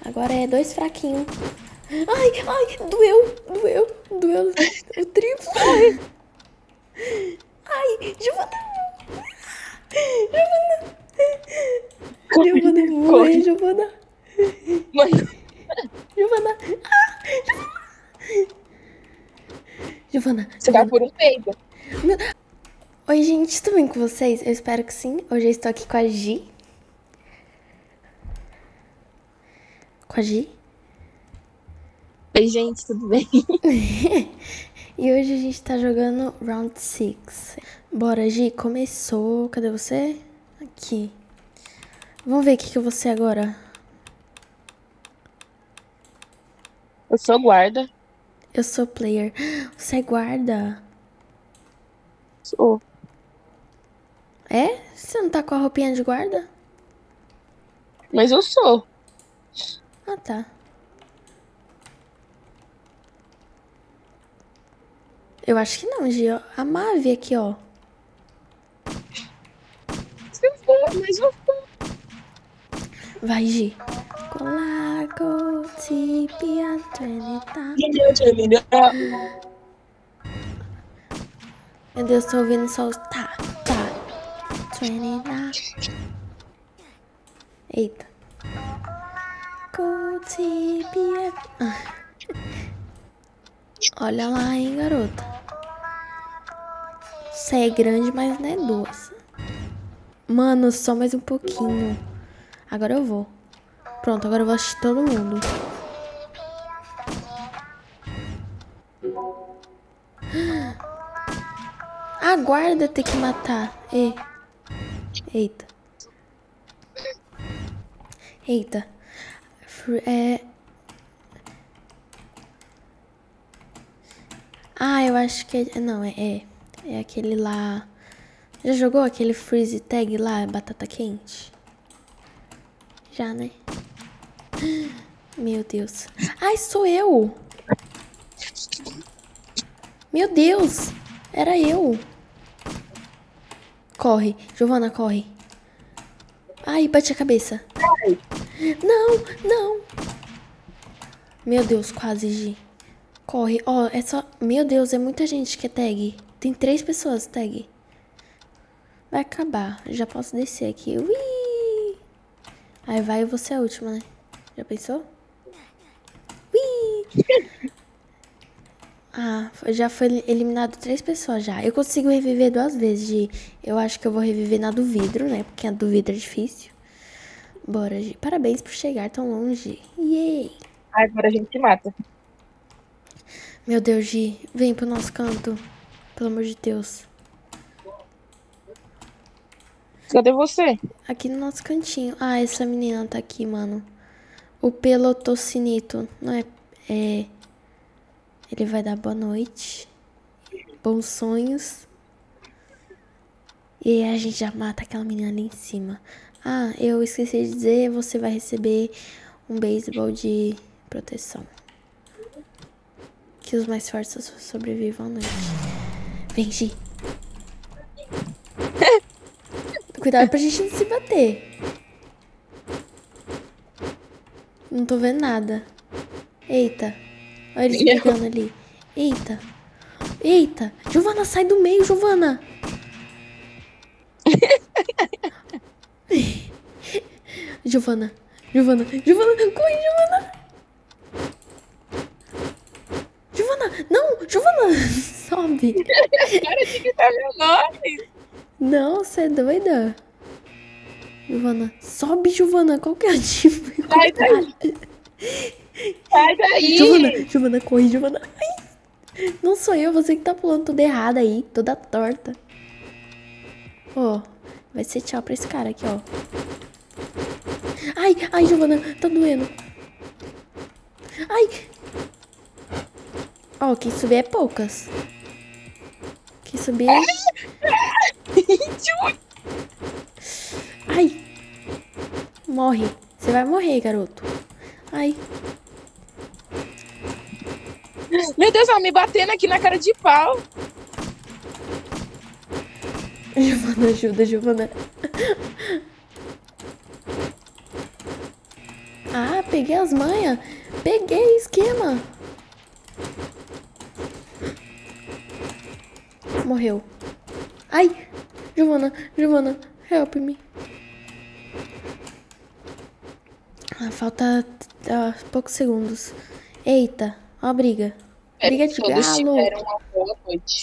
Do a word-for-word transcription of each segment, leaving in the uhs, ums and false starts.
Agora é dois fraquinhos. Ai, ai, doeu, doeu, doeu o triplo. Ai, ai, Giovana. Giovana. Giovana, eu vou morrer, Giovana. Mano. Giovana. Ah, Giovana. Giovana. Você vai por um peido. Meu... Oi, gente, tudo bem com vocês? Eu espero que sim. Hoje eu estou aqui com a Gi. Com a Gi. Oi, gente, tudo bem? E hoje a gente tá jogando Round six. Bora, Gi, começou. Cadê você? Aqui. Vamos ver o que que eu vou ser agora. Eu sou guarda. Eu sou player. Você é guarda? Sou. É? Você não tá com a roupinha de guarda? Mas eu sou. Ah, tá. Eu acho que não, Gi. A Mavi aqui, ó. Você for, mas eu sou. Vai, Gi. Colaco, tipia, trenita. Meu Deus, tô ouvindo só os tá, tá. Trenita. Eita. Cotipia. Olha lá, hein, garota. Você é grande, mas não é duas. Mano, só mais um pouquinho. Agora eu vou. Pronto, agora eu vou assistir todo mundo. A guarda tem que matar. E. Eita. Eita. É... Ah, eu acho que... É... Não, é, é... É aquele lá... Já jogou aquele freeze tag lá, batata quente? Já, né? Meu Deus. Ai, sou eu! Meu Deus! Era eu! Corre, Giovana, corre. Ai, bate a cabeça. Não, não. Meu Deus, quase, Gi. Corre. Ó, oh, é só... Meu Deus, é muita gente que é tag. Tem três pessoas tag. Vai acabar. Já posso descer aqui. Ui! Aí vai e você é a última, né? Já pensou? Ui! Ah, já foi eliminado três pessoas já. Eu consigo reviver duas vezes, Gi. Eu acho que eu vou reviver na do vidro, né? Porque a do vidro é difícil. Bora, Gi. Parabéns por chegar tão longe. Yay! Agora a gente se mata. Meu Deus, Gi. Vem pro nosso canto. Pelo amor de Deus. Cadê você? Aqui no nosso cantinho. Ah, essa menina tá aqui, mano. O pelotocinito. Não é... É... Ele vai dar boa noite. Bons sonhos. E aí a gente já mata aquela menina ali em cima. Ah, eu esqueci de dizer, você vai receber um beisebol de proteção. Que os mais fortes sobrevivam à noite. Vem, Gi. Cuidado pra gente não se bater. Não tô vendo nada. Eita. Olha eles pegando ali. Eita. Eita. Giovana, sai do meio, Giovana. Giovana. Giovana. Giovana. Corre, Giovana. Giovana. Não. Giovana. Sobe. Para de gritar meu nome. Não, você é doida. Giovana. Sobe, Giovana. Qual que é o tipo? Sai daí. Sai daí. Giovana. Giovana, corre, Giovana. Ai. Não sou eu, você que tá pulando tudo errado aí. Toda torta. Ó. Oh, vai ser tchau pra esse cara aqui, ó. Ai, ai, Giovana. Tá doendo. Ai. Ó, oh, quem subir é poucas. Quem subir é... Ai. Morre. Você vai morrer, garoto. Ai. Meu Deus, ela me batendo aqui na cara de pau. Giovana, ajuda, Giovana. Ah, peguei as manhas. Peguei esquema. Morreu. Ai, Giovana, Giovana, help me. Ah, falta ah, poucos segundos. Eita, ó a briga. Briga de Todos galo. tiveram uma boa noite.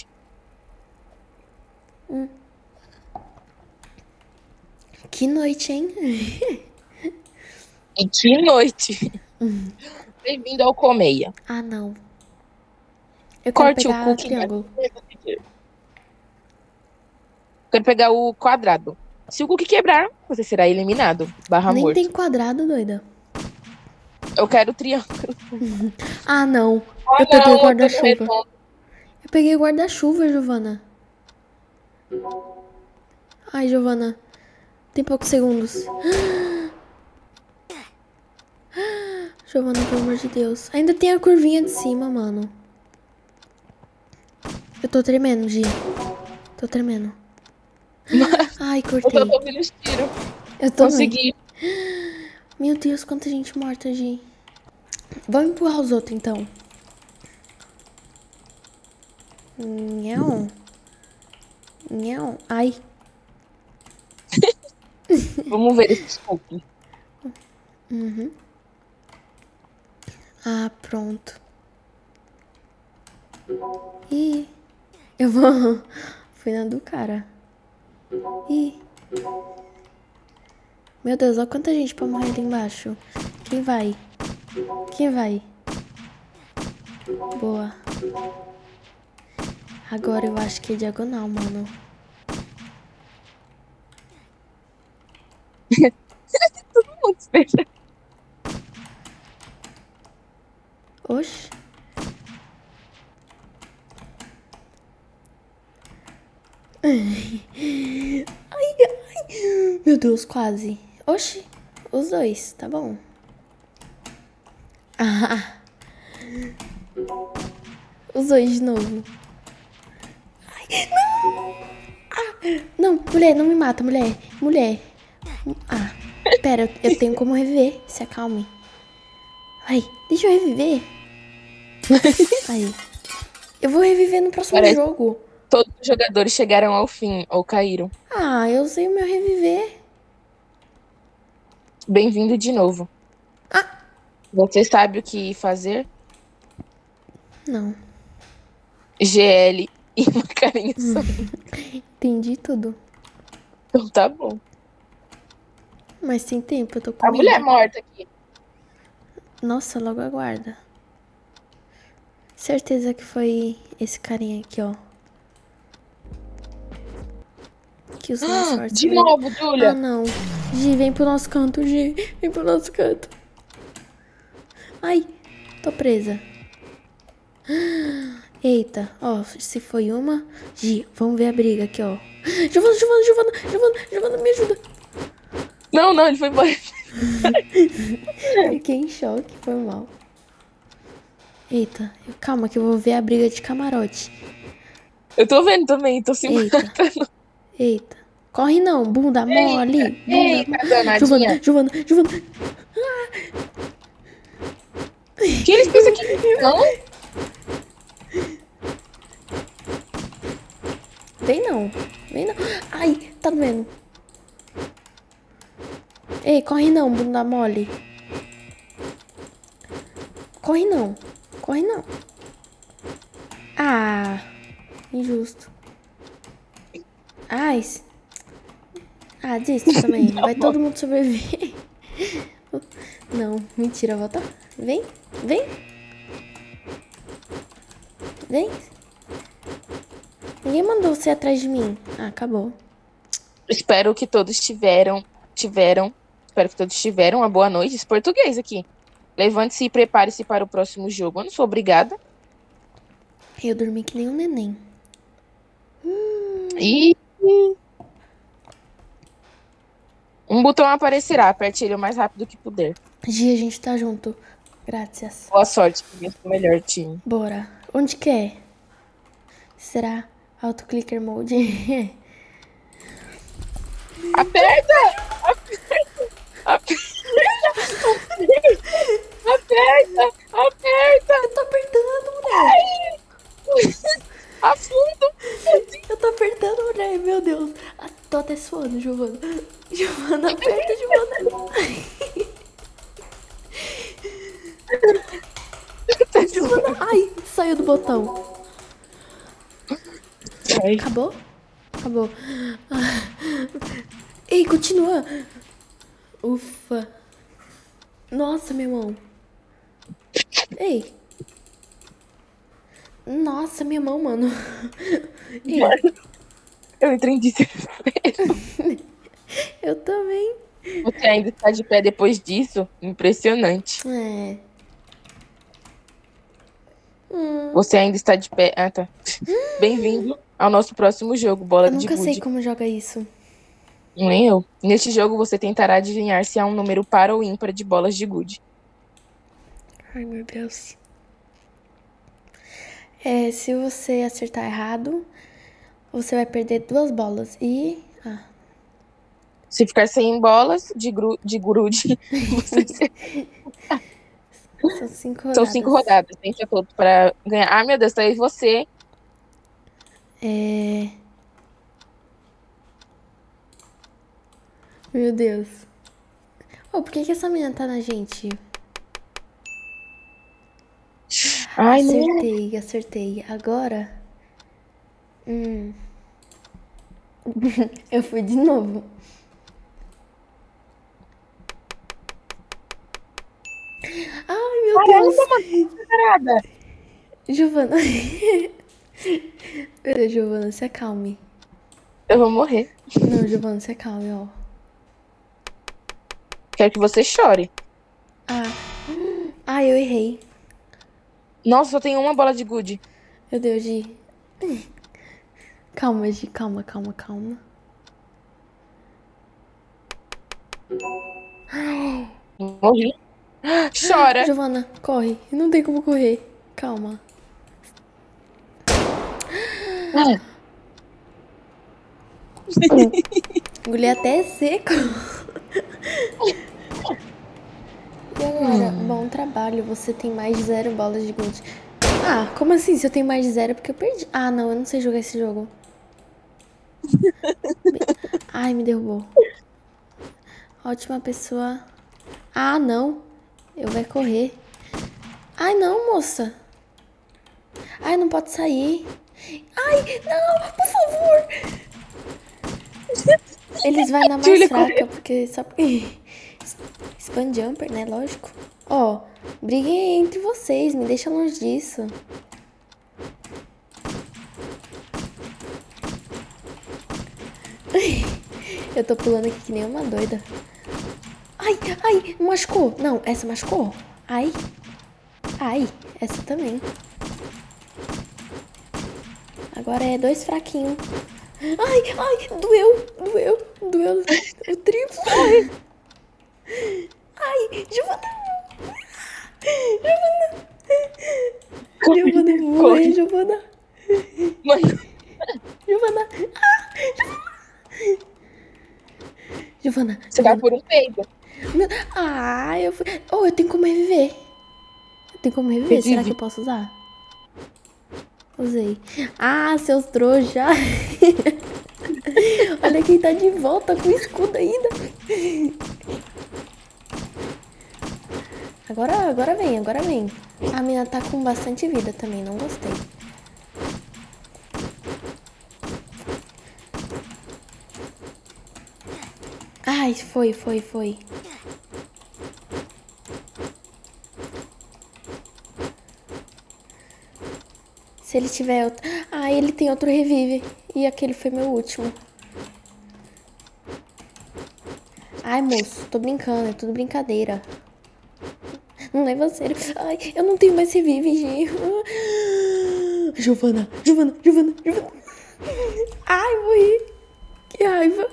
Hum. Que noite, hein? E que noite. Bem-vindo ao Colmeia. Ah, não. Eu quero Corte o pegar cookie. triângulo. Quero pegar o quadrado. Se o cookie quebrar, você será eliminado. Barra Nem morto. tem quadrado, doida. Eu quero triângulo. Ah, não. Ah, Eu peguei não, o guarda-chuva. eu tô no redondo. Eu peguei o guarda-chuva, Giovana. Ai, Giovana. Tem poucos segundos. Giovana, pelo amor de Deus. Ainda tem a curvinha de cima, mano. Eu tô tremendo, Gi. Tô tremendo. Ai, Eu cortei. tô ouvindo os tiros. Eu tô Consegui. Meu Deus, quanta gente morta, Gi. Vamos empurrar os outros, então. Nhão. Nhão. Ai. Vamos ver esses cookies. Uhum. Ah, pronto. Ih. Eu vou... Fui na do cara. Ih. Meu Deus, olha quanta gente pra morrer ali embaixo. Quem vai? Quem vai? Boa. Agora eu acho que é diagonal, mano. Todo mundo espera. Oxi. Ai, ai. Meu Deus, quase. Oxi. Os dois, tá bom. Ah. Os dois de novo. Ai, não. Ah. Não, mulher, não me mata, mulher. Mulher. Ah, pera, eu tenho como reviver. Se acalme. Ai, deixa eu reviver. Aí. Eu vou reviver no próximo Parece- jogo. Todos os jogadores chegaram ao fim ou caíram. Ah, eu sei o meu reviver. Bem-vindo de novo. Ah. Você sabe o que fazer? Não. G L e uma carinha só. Entendi tudo. Então tá bom. Mas tem tempo, eu tô com A medo. mulher morta aqui. Nossa, logo aguarda. Certeza que foi esse carinha aqui, ó. Que os mais Ah, fortes de são ele. novo, Ah, Júlia. não. Gi, vem pro nosso canto, Gi. Vem pro nosso canto. Ai, tô presa. Eita, ó, se foi uma... Gi, vamos ver a briga aqui, ó. Giovana, Giovana, Giovana, Giovana, Giovana, me ajuda. Não, não, ele foi embora. Fiquei em choque, foi mal. Eita, calma que eu vou ver a briga de camarote. Eu tô vendo também, tô se Eita. matando. Eita. Corre não, bunda mole. Bunda Eita, mole. danadinha. Giovana, Giovana, Giovana. Que eles pensam que não? Vem não, vem não. Ai, tá doendo. Ei, corre não, bunda mole. Corre não, corre não. Ah, injusto. Ai, se- ah, desiste também. Vai todo mundo sobreviver. Não, mentira, volta. Vem, vem. Vem. Ninguém mandou você ir atrás de mim. Ah, acabou. Espero que todos tiveram, tiveram, espero que todos tiveram uma boa noite. Esse português aqui. Levante-se e prepare-se para o próximo jogo. Eu não sou obrigada. Eu dormi que nem um neném. E um botão aparecerá. Aperte ele o mais rápido que puder. Gia, a gente tá junto. Graças. Boa sorte, porque o melhor time. Bora. Onde que é? Será autoclicker mode? Aperta! Aperta! Aperta! botão. Ai. Acabou? Acabou. Ah. Ei, continua. Ufa. Nossa, meu irmão. Ei. Nossa, minha mão, mano. Ei. Eu entrei em desespero. Eu também. Você ainda está de pé depois disso? Impressionante. É. Hum. Você ainda está de pé. Ah, tá. Bem-vindo ao nosso próximo jogo, Bola Eu de nunca Gude. sei como joga isso. Nem eu. Neste jogo você tentará adivinhar se há um número par ou ímpar de bolas de gude. Ai, meu Deus. É, se você acertar errado, você vai perder duas bolas. E... Ah. Se ficar sem bolas de, gru... de gurude, você se... São cinco rodadas. São cinco rodadas. Tenta todo para ganhar. Ah, meu Deus, tá aí você. É... Meu Deus. Oh, por que que essa menina tá na gente? Ai, não. Acertei, acertei. Agora... Hum... Eu fui de novo. Ai, meu Caramba, Deus. mano, carada. Giovana. Meu Deus, Giovana, se acalme. Eu vou morrer. Não, Giovana, se acalme, ó. Quero que você chore. Ah. Ah, eu errei. Nossa, só tem uma bola de gude. Meu Deus, Gi. Calma, Gi, calma, calma, calma. Morri. Chora. Giovana, corre. Não tem como correr. Calma. Engoli até seco. E agora? Bom trabalho. Você tem mais de zero bolas de gude. Ah, como assim? Se eu tenho mais de zero é porque eu perdi. Ah, não. Eu não sei jogar esse jogo. Ai, me derrubou. Ótima pessoa. Ah, não. Eu vou correr. Ai, não, moça. Ai, não pode sair. Ai, não, por favor. Eles vão na mais Julia, fraca, porque só porque... Spam jumper, né? Lógico. Ó, briguem entre vocês, me deixa longe disso. Eu tô pulando aqui que nem uma doida. Ai, ai, machucou. Não, essa machucou. Ai, ai, essa também. Agora é dois fraquinhos. Ai, ai, doeu, doeu, doeu o triplo. Ai, ai, Giovana. Giovana. Giovana, eu vou morrer, Giovana. Mano. Giovana. Ah, Giovana. Giovana. Você vai por um peido. Ah, eu fui... Oh, eu tenho como reviver. Eu tenho como reviver. Será que eu posso usar? Usei. Ah, seus trouxa. Olha quem tá de volta com o escudo ainda. Agora, agora vem, agora vem. A mina tá com bastante vida também, não gostei. Ai, foi, foi, foi. Se ele tiver outro... Ah, ele tem outro revive. E aquele foi meu último. Ai, moço, tô brincando, é tudo brincadeira. Não leva a sério. Ai, eu não tenho mais revive, gente. Giovana, Giovana, Giovana, Giovana. Ai, morri. Que raiva.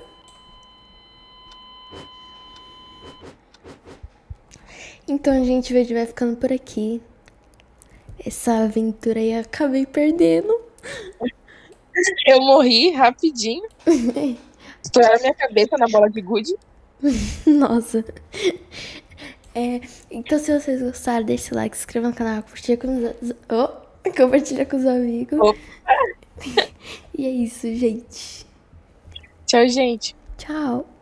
Então, gente, o vídeo vai ficando por aqui. Essa aventura aí eu acabei perdendo. Eu morri rapidinho. Estouraram minha cabeça na bola de gude. Nossa. É, então, se vocês gostaram, deixa o like, se inscreva no canal, compartilha com os, oh, compartilha com os amigos. Opa. E é isso, gente. Tchau, gente. Tchau.